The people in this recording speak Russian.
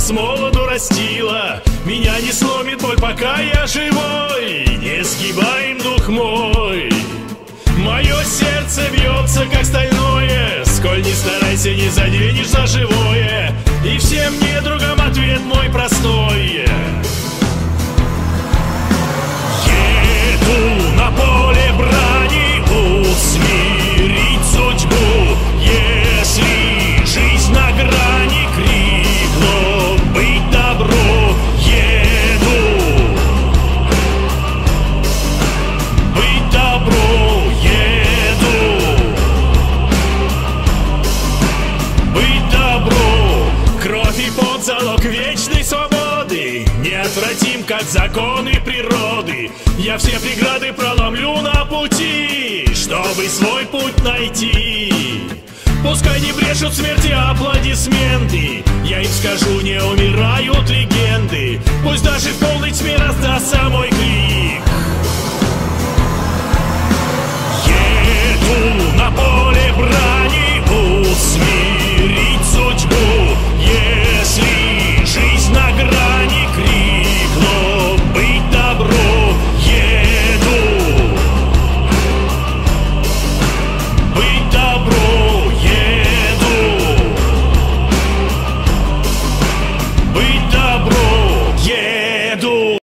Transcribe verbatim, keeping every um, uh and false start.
с молоду растила. Меня не сломит боль, пока я живой, не сгибаем дух мой. Мое сердце бьется, как стальное, сколь не старайся, не заденешь за живое. И всем недругам ответ мой простой: еду на поле брани усмирить судьбу. Если жизнь на грани, крикну быть добру. Еду быть добру, еду быть добру. Кровь и пот — залог вечной свободы, неотвратим, как законы природы. Я все преграды проломлю на пути, чтобы свой путь найти. Пускай не брешут смерти аплодисменты, я им скажу, не умирают легенды. Пусть даже в полной тьме раздастся мой